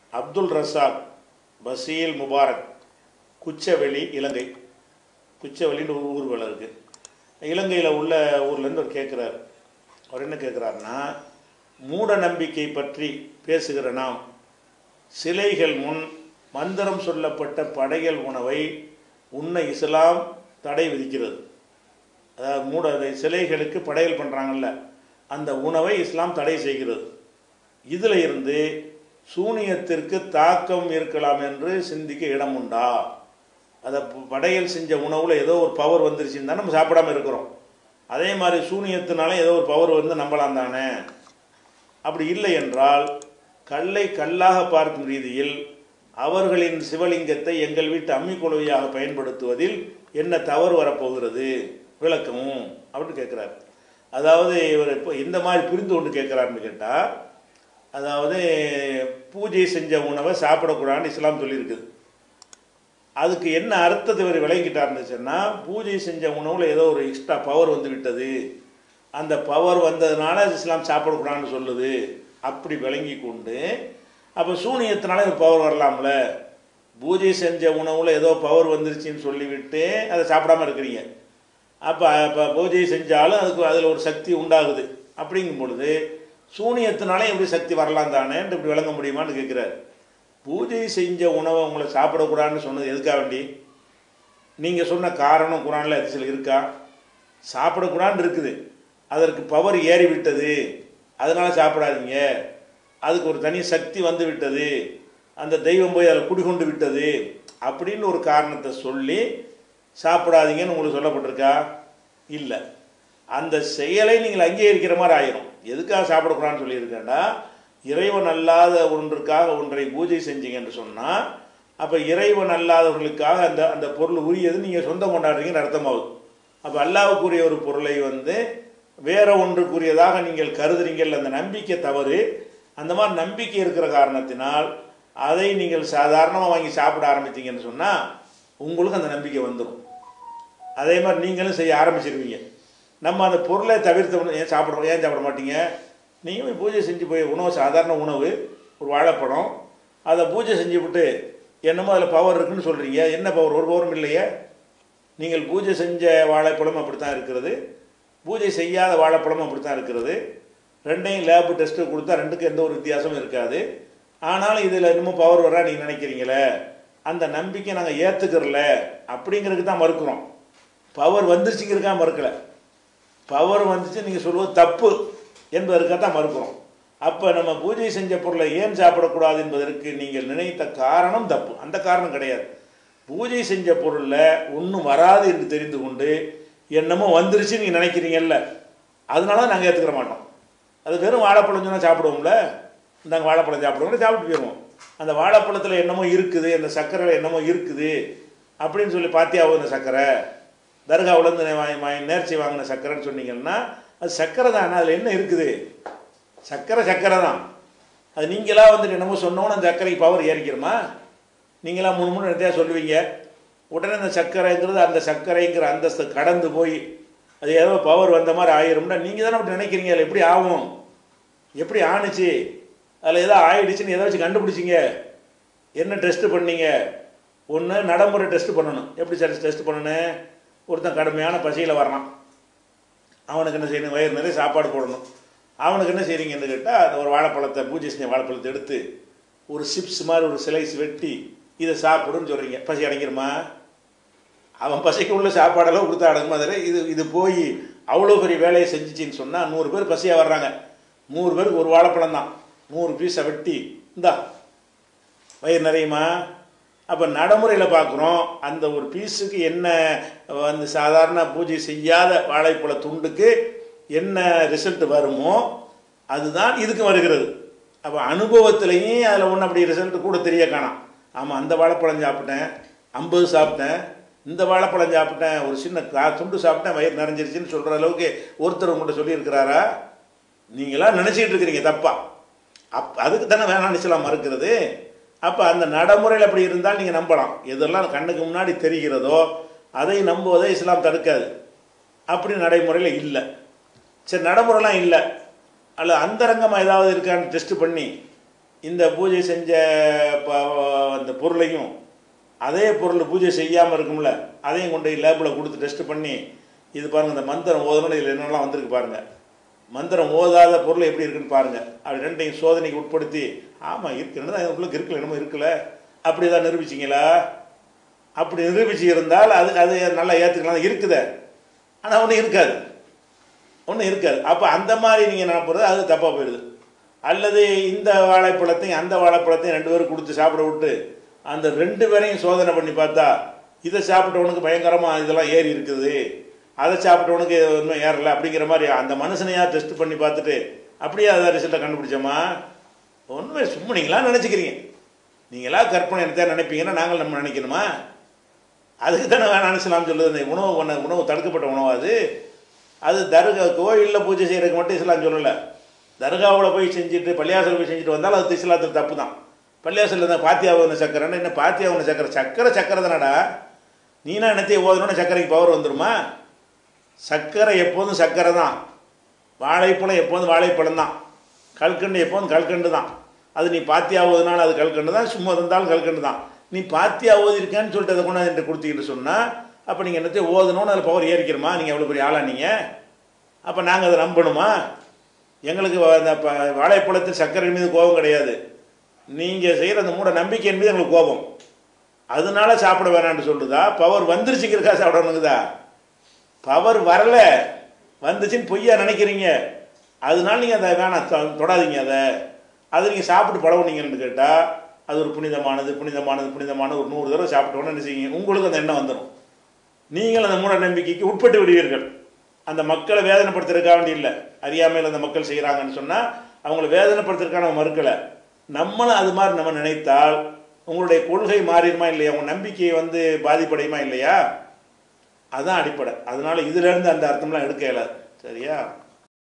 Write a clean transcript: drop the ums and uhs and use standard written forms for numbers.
அப்துல் ரசாக் பசீல் முபாரக், குச்சவெளி, இலங்கை. குச்சவெளின்னு ஒரு ஊர் வேலை இருக்குது. இலங்கையில் உள்ள ஊர்லேருந்து அவர் கேட்குறார். அவர் என்ன கேட்குறாருன்னா, மூட நம்பிக்கை பற்றி பேசுகிற நாம் சிலைகள் முன் மந்திரம் சொல்லப்பட்ட படையல் உணவை உண்ண இஸ்லாம் தடை விதிக்கிறது. அதாவது சிலைகளுக்கு படையல் பண்ணுறாங்கல்ல, அந்த உணவை இஸ்லாம் தடை செய்கிறது. இதில் இருந்து சூனியத்திற்கு தாக்கம் இருக்கலாம் என்று சிந்திக்க இடம் உண்டா? அதை படையல் செஞ்ச உணவில் ஏதோ ஒரு பவர் வந்துருச்சுன்னு தான் நம்ம சாப்பிடாமல் இருக்கிறோம். அதே மாதிரி சூனியத்தினால ஏதோ ஒரு பவர் வந்து நம்பலாம் தானே? அப்படி இல்லை என்றால் கல்லை கல்லாக பார்க்கும் ரீதியில் அவர்களின் சிவலிங்கத்தை எங்கள் வீட்டு அம்மிக்குழுவையாக பயன்படுத்துவதில் என்ன தவறு வரப்போகிறது, விளக்கமும் அப்படின்னு கேட்குறாரு. அதாவது இவர் இப்போ இந்த மாதிரி புரிந்து கொண்டு கேட்குறாருன்னு கேட்டால், அதாவது பூஜை செஞ்ச உணவை சாப்பிடக்கூடாதுன்னு இஸ்லாம் சொல்லியிருக்குது. அதுக்கு என்ன அர்த்தத்தை இவர் விளங்கிட்டாருன்னு சொன்னால், பூஜை செஞ்ச உணவில் ஏதோ ஒரு எக்ஸ்ட்ரா பவர் வந்து விட்டது, அந்த பவர் வந்ததுனால இஸ்லாம் சாப்பிடக்கூடாதுன்னு சொல்லுது, அப்படி விளங்கி கொண்டு அப்போ சூனியத்தினால ஒரு பவர் வரலாம்ல, பூஜை செஞ்ச உணவில் ஏதோ பவர் வந்துருச்சுன்னு சொல்லிவிட்டு அதை சாப்பிடாமல் இருக்கிறீங்க. அப்போ பூஜை செஞ்சாலும் அதில் ஒரு சக்தி உண்டாகுது. அப்படிங்கும் பொழுது சூனியத்தினாலே எப்படி சக்தி வரலாம் தானே இப்படி விளங்க முடியுமான்னு கேட்குறாரு. பூஜை செஞ்ச உணவை உங்களை சாப்பிடக்கூடாதுன்னு சொன்னது எதுக்காக வேண்டி? நீங்கள் சொன்ன காரணம் குரானில் அதிசயில் இருக்கா? சாப்பிடக்கூடாதுன்னு இருக்குது, அதற்கு பவர் ஏறி விட்டது, அதனால் சாப்பிடாதீங்க, அதுக்கு ஒரு தனி சக்தி வந்து விட்டது, அந்த தெய்வம் போய் அதில் குடிகொண்டு விட்டது அப்படின்னு ஒரு காரணத்தை சொல்லி சாப்பிடாதீங்கன்னு உங்களுக்கு சொல்லப்பட்டிருக்கா? இல்லை. அந்த செயலை நீங்கள் அங்கீகரிக்கிற மாதிரி ஆயிரும். எதுக்காக சாப்பிடக்கூடாதுன்னு சொல்லியிருக்கேன்டா, இறைவன் அல்லாத ஒன்றுக்காக ஒன்றை பூஜை செஞ்சீங்க என்று சொன்னால், அப்போ இறைவன் அல்லாதவர்களுக்காக அந்த அந்த பொருள் உரியது நீங்கள் சொந்தம் கொண்டாடுறீங்கன்னு அர்த்தமாகுது. அப்போ அல்லாவுக்குரிய ஒரு பொருளை வந்து வேற ஒன்றுக்குரியதாக நீங்கள் கருதுறீங்கள், அந்த நம்பிக்கை தவறு. அந்த மாதிரி நம்பிக்கை இருக்கிற காரணத்தினால் அதை நீங்கள் சாதாரணமாக வாங்கி சாப்பிட ஆரம்பித்தீங்கன்னு சொன்னால் உங்களுக்கு அந்த நம்பிக்கை வந்துடும். அதே மாதிரி நீங்களும் செய்ய ஆரம்பிச்சிருவீங்க. நம்ம அந்த பொருளை தவிர்த்து ஏன் சாப்பிட மாட்டீங்க? நீங்கள் போய் பூஜை செஞ்சு போய் உணவு, சாதாரண உணவு, ஒரு வாழைப்பழம், அதை பூஜை செஞ்சு விட்டு என்னமோ அதில் பவர் இருக்குன்னு சொல்கிறீங்க. என்ன பவர்? ஒரு பவரும் இல்லையே. நீங்கள் பூஜை செஞ்ச வாழைப்பழம் அப்படித்தான் இருக்கிறது, பூஜை செய்யாத வாழைப்பழமும் அப்படித்தான் இருக்கிறது. ரெண்டையும் லேபு டெஸ்ட்டு கொடுத்தா ரெண்டுக்கும் எந்த ஒரு வித்தியாசமும் இருக்காது. ஆனாலும் இதில் என்னமோ பவர் வரா நீங்கள் நினைக்கிறீங்களே, அந்த நம்பிக்கை நாங்கள் ஏற்றுக்கிறல அப்படிங்கிறதுக்கு தான் மறுக்கிறோம். பவர் வந்துருச்சுங்கிறதுக்காக மறுக்கலை. பவர் வந்துச்சு நீங்கள் சொல்வது தப்பு என்பதற்காக தான் மறுக்கிறோம். அப்போ நம்ம பூஜை செஞ்ச பொருளை ஏன் சாப்பிடக்கூடாது என்பதற்கு நீங்கள் நினைத்த காரணம் தப்பு, அந்த காரணம் கிடையாது. பூஜை செஞ்ச பொருளில் ஒன்றும் வராது என்று தெரிந்து கொண்டு என்னமோ வந்துருச்சு நீங்கள் நினைக்கிறீங்கல்ல, அதனால நாங்கள் ஏற்றுக்கிற மாட்டோம். அது வெறும் வாழைப்பழம் சொன்னால் சாப்பிடுவோம்ல, நாங்கள் வாழைப்பழம் சாப்பிடுவோம், சாப்பிட்டு போயிடுவோம். அந்த வாழைப்பழத்தில் என்னமோ இருக்குது, அந்த சர்க்கரையில் என்னமோ இருக்குது அப்படின்னு சொல்லி பார்த்தியாவும், இந்த சர்க்கரை தர்காவிலேருந்து நேர்ச்சி வாங்கின சர்க்கரைன்னு சொன்னீங்கன்னா அது சர்க்கரை தானே, அதில் என்ன இருக்குது? சர்க்கரை தான். அது நீங்களாக வந்துட்டு என்னமோ சொன்னோன்னு அந்த சர்க்கரைக்கு பவர் ஏறிக்கிறோமா? நீங்களாம் மூணு இடத்தையா சொல்லுவீங்க, உடனே அந்த சர்க்கரைங்கிறது அந்த சர்க்கரைங்கிற அந்தஸ்து கடந்து போய் அது ஏதோ பவர் வந்த மாதிரி ஆயிரும்னா நீங்கள் தானே அப்படி நினைக்கிறீங்க. அதில் எப்படி ஆகும்? எப்படி ஆணுச்சு? அதில் ஏதோ ஆயிடுச்சுன்னு எதை வச்சு கண்டுபிடிச்சிங்க? என்ன டெஸ்ட்டு பண்ணீங்க? ஒன்று நடைமுறை டெஸ்ட்டு பண்ணணும். எப்படி சார் டெஸ்ட் பண்ணணும்? ஒருத்தன் கடுமையான பசியில் வரான், அவனுக்கு என்ன செய்யணும்? வயிறு நிறைய சாப்பாடு போடணும். அவனுக்கு என்ன செய்கிறீங்கன்னு கேட்டால், அந்த ஒரு வாழைப்பழத்தை, பூஜை செஞ்ச வாழைப்பழத்தை எடுத்து ஒரு சிப்ஸ் மாதிரி ஒரு ஸ்லைஸ் வெட்டி இதை சாப்பிடுன்னு சொல்கிறீங்க. பசி அடங்கிருமா? அவன் பசிக்கு உள்ள சாப்பாடெல்லாம் கொடுத்தா அடங்குமா? அதில் இது போய் அவ்வளோ பெரிய வேலையை செஞ்சிச்சின்னு சொன்னால் 100 பேர் பசியாக வர்றாங்க, 100 பேருக்கு ஒரு வாழைப்பழம் தான், 100 பீஸை வெட்டி இந்தா வயிறு நிறையுமா? அப்போ நடைமுறையில் பார்க்குறோம், அந்த ஒரு பீஸுக்கு என்ன வந்து சாதாரண பூஜை செய்யாத வாழைப்பழ துண்டுக்கு என்ன ரிசல்ட் வருமோ அதுதான் இதுக்கு வருகிறது. அப்போ அனுபவத்திலையும் அதில் ஒன்று அப்படி ரிசல்ட் கூட தெரிய காணாம். ஆமாம், அந்த வாழைப்பழம் சாப்பிட்டேன், 50 சாப்பிட்டேன், இந்த வாழைப்பழம் சாப்பிட்டேன், ஒரு சின்ன துண்டு சாப்பிட்டேன், வயிறு நிறைஞ்சிருச்சுன்னு சொல்கிற அளவுக்கு ஒருத்தர் உங்கள்கிட்ட சொல்லியிருக்கிறாரா? நீங்களாம் நினச்சிக்கிட்டு இருக்கிறீங்க தப்பா. அதுக்கு தானே வேணாம்னு இஸ்லாம் மறுக்கிறது. அப்போ அந்த நடைமுறையில் அப்படி இருந்தால் நீங்கள் நம்பலாம். எதெல்லாம் கண்ணுக்கு முன்னாடி தெரிகிறதோ அதை நம்புவதை இஸ்லாம் தடுக்காது. அப்படி நடைமுறையில் இல்லை. சரி, நடைமுறைலாம் இல்லை, அல்ல அந்தரங்கமாக ஏதாவது இருக்கான்னு டெஸ்ட் பண்ணி இந்த பூஜை செஞ்ச அந்த பொருளையும் அதே பொருள் பூஜை செய்யாமல் இருக்கும்ல அதையும் கொண்டு லேபில் கொடுத்து டெஸ்ட் பண்ணி இது பாருங்கள் இந்த மந்திரம் ஓதணும் இதில் என்னெல்லாம் வந்திருக்கு பாருங்கள், மந்திரம் ஓதாத பொருள் எப்படி இருக்குன்னு பாருங்கள், அப்படி ரெண்டையும் சோதனைக்கு உட்படுத்தி ஆமாம் இருக்குன்னு தான் உங்களுக்கு இருக்குல்ல என்னமோ இருக்குல்ல அப்படி தான் நிரூபிச்சிங்களா? அப்படி நிரூபிச்சு இருந்தால் அது நல்லா ஏற்றுக்கலாம் இருக்குதே, ஆனால் ஒன்றும் இருக்காது. அப்போ அந்த மாதிரி நீங்கள் நினைப்பது அது தப்பாக போயிடுது. அல்லது இந்த வாழைப்பழத்தையும் அந்த வாழைப்பழத்தையும் 2 பேரும் கொடுத்து சாப்பிட விட்டு அந்த 2 பேரையும் சோதனை பண்ணி பார்த்தா இதை சாப்பிட்டவனுக்கு பயங்கரமாக இதெல்லாம் ஏறி இருக்குது, அதை சாப்பிட்டவனுக்கு இன்னும் ஏறலை அப்படிங்கிற மாதிரி அந்த மனுஷனையா டெஸ்ட் பண்ணி பார்த்துட்டு அப்படியே அதை ரிசல்ட்டை கண்டுபிடிச்சோமா? ஒன்றுமே சும்மா நீங்களாம் நினச்சிக்கிறீங்க, நீங்களா கற்பனை தான் நினைப்பீங்கன்னா நாங்கள் நம்ம நினைக்கணுமா? அதுக்கு தானே வேணாம் இஸ்லாம் சொல்லுது. இந்த உணவு தடுக்கப்பட்ட உணவு அது தர்கா கோயிலில் பூஜை செய்கிறதுக்கு மட்டும் இஸ்லாம் சொல்லலை. தர்காவில் போய் செஞ்சுட்டு பள்ளியாசல் போய் செஞ்சுட்டு வந்தாலும் அது இஸ்லாத்துக்கு தப்பு தான். பள்ளியாசலில் இருந்தால் பாத்தியாவுன சக்கரைன்னா என்ன பாத்தியாவுன சக்கரை தானடா. நீனா என்னத்தையும் ஓதணுன்னு சக்கரைக்கு பவர் வந்துடுமா? சக்கரை எப்போதும் சக்கரை தான், வாழைப்பழம் எப்போதும் வாழைப்பழம் தான், கல்கண்டு எப்போதும் கல்கண்டு தான். அது நீ பாத்தியா ஓதுனாலும் அது கல்கண்டு தான், சும்மா இருந்தாலும் கல்கண்டு தான். நீ பாத்தியா ஓதிருக்கேன்னு சொல்லிட்டு அதை கொண்டு என்கிட்ட கொடுத்தீங்கன்னு சொன்னால் அப்போ நீங்கள் என்னத்தையும் ஓதணும்னு அதில் பவர் ஏறிக்கிறோமா? நீங்கள் எவ்வளோ பெரிய ஆளா நீங்கள்? அப்போ நாங்கள் அதை நம்பணுமா? எங்களுக்கு அந்த வாழைப்பழத்தில் சர்க்கரை மீது கோபம் கிடையாது, நீங்கள் செய்கிற அந்த மூட நம்பிக்கையின் மீது எங்களுக்கு கோபம். அதனால சாப்பிட வேணான்னு சொல்லுதா? பவர் வந்துருச்சுக்கிறக்கா சாப்பிடணுங்குதா? பவர் வரலை, வந்துச்சுன்னு பொய்யா நினைக்கிறீங்க, அதனால நீங்கள் அதை வேணாம் தொடாதீங்க, அதை நீங்கள் சாப்பிட்டு பழகுனீங்கன்னு கேட்டால் அது ஒரு புனிதமானது ஒரு 100 தடவை சாப்பிட்டோன்னு என்ன செய்யுங்க, உங்களுக்கு அந்த எண்ணம் வந்துடும். நீங்கள் அந்த மூட நம்பிக்கைக்கு உட்பட்டு விடுவீர்கள். அந்த மக்களை வேதனைப்படுத்துறதுக்காக வேண்டி இல்லை, அறியாமையில் அந்த மக்கள் செய்கிறாங்கன்னு சொன்னால் அவங்கள வேதனைப்படுத்துறதுக்கான மறுக்கலை. நம்மளும் அது மாதிரி நம்ம நினைத்தால் உங்களுடைய கொள்கை மாறிடுமா இல்லையா? உங்கள் நம்பிக்கையை பாதிப்படையுமா இல்லையா? அதுதான் அடிப்படை. அதனால் இதிலேருந்து அந்த அர்த்தம்லாம் எடுக்க இயலாது. சரியா?